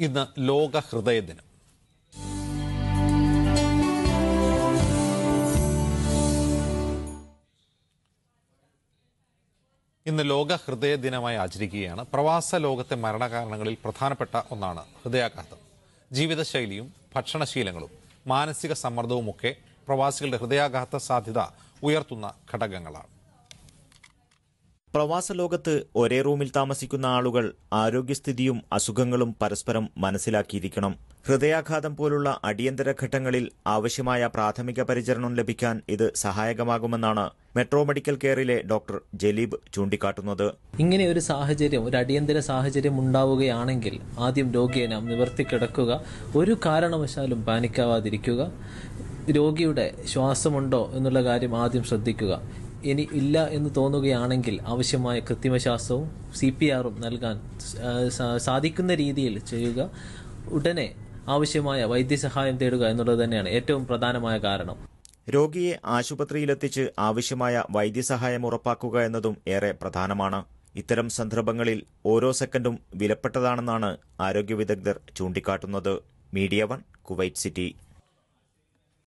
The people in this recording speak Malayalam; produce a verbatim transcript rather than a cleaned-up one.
ഇന്ന് ലോക ഹൃദയ ദിനം. ഇന്ന് ലോക ഹൃദയ ദിനമായി ആചരിക്കുകയാണ്. പ്രവാസ ലോകത്തെ മരണകാരണങ്ങളിൽ പ്രധാനപ്പെട്ട ഒന്നാണ് ഹൃദയാഘാതം. ജീവിതശൈലിയും ഭക്ഷണശീലങ്ങളും മാനസിക സമ്മർദ്ദവുമൊക്കെ പ്രവാസികളുടെ ഹൃദയാഘാത സാധ്യത ഉയർത്തുന്ന ഘടകങ്ങളാണ്. പ്രവാസ ലോകത്ത് ഒരേ റൂമിൽ താമസിക്കുന്ന ആളുകൾ ആരോഗ്യസ്ഥിതിയും അസുഖങ്ങളും പരസ്പരം മനസ്സിലാക്കിയിരിക്കണം. ഹൃദയാഘാതം പോലുള്ള അടിയന്തര ഘട്ടങ്ങളിൽ ആവശ്യമായ പ്രാഥമിക പരിചരണം ലഭിക്കാൻ ഇത് സഹായകമാകുമെന്നാണ് മെട്രോ മെഡിക്കൽ കെയറിലെ ഡോക്ടർ ജലീബ് ചൂണ്ടിക്കാട്ടുന്നത്. ഇങ്ങനെ ഒരു സാഹചര്യം, ഒരു അടിയന്തര സാഹചര്യം ഉണ്ടാവുകയാണെങ്കിൽ ആദ്യം രോഗിയെ നാം നിവർത്തി കിടക്കുക, ഒരു കാരണവശാലും പാനിക്കാവാതിരിക്കുക, രോഗിയുടെ ശ്വാസമുണ്ടോ എന്നുള്ള കാര്യം ആദ്യം ശ്രദ്ധിക്കുക. ഇനി ഇല്ല എന്ന് തോന്നുകയാണെങ്കിൽ ആവശ്യമായ കൃത്രിമശ്വാസവും സി പി ആറും നൽകാൻ സാധിക്കുന്ന രീതിയിൽ ചെയ്യുക. ഉടനെ ആവശ്യമായ വൈദ്യസഹായം തേടുക എന്നുള്ളത് തന്നെയാണ് ഏറ്റവും പ്രധാനമായ കാരണം. രോഗിയെ ആശുപത്രിയിലെത്തിച്ച് ആവശ്യമായ വൈദ്യസഹായം ഉറപ്പാക്കുക എന്നതും ഏറെ പ്രധാനമാണ്. ഇത്തരം സന്ദർഭങ്ങളിൽ ഓരോ സെക്കൻഡും വിലപ്പെട്ടതാണെന്നാണ് ആരോഗ്യ വിദഗ്ധർ ചൂണ്ടിക്കാട്ടുന്നത്. Media One, Kuwait city.